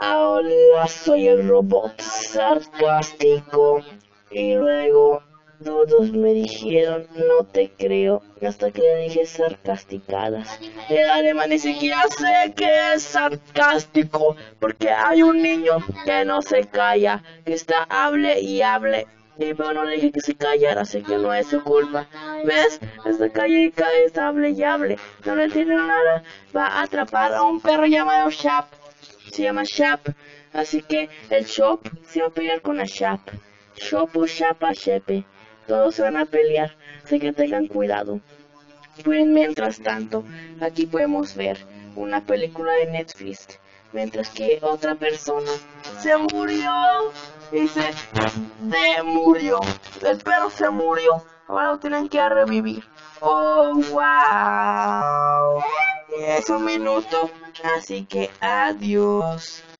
Ahora soy el robot sarcástico. Y luego todos me dijeron, no te creo, hasta que le dije sarcasticadas. El alemán ni siquiera sé que es sarcástico, porque hay un niño que no se calla, que está hable y hable. Y pero no le dije que se callara, sé que no es su culpa. ¿Ves? Está calla y cae, está hable y hable. No le entiende nada. Va a atrapar a un perro llamado Shap. Se llama Shap. Así que el Shop se va a pelear con la Shap. Shop o Shapa Shepe. Todos se van a pelear. Así que tengan cuidado. Pues mientras tanto, aquí podemos ver una película de Netflix. Mientras que otra persona se murió. Y se murió. El perro se murió. Ahora lo tienen que revivir. Oh, wow. Es un minuto. Así que adiós.